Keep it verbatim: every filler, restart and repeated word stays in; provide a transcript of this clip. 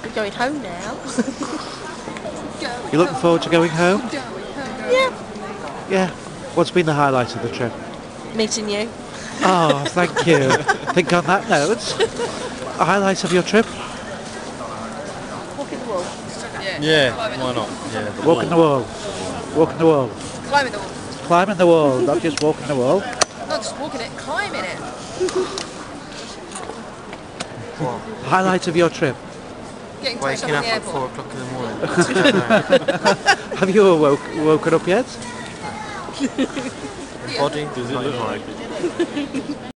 We're going home now. You looking forward to going home? Yeah. Yeah. What's been the highlight of the trip? Meeting you. Oh, thank you. Think on that note, a highlight of your trip? Walking the wall. Yeah, why not? Yeah, the Walking the wall. Walking the wall. Climbing the wall. Climbing the wall, not just walking the wall. Not just walking it, climbing it. Highlight of your trip? Getting touched up Waking in up the at airport. four o'clock in the morning. Have you awoke, woken up yet? Body does it look like it?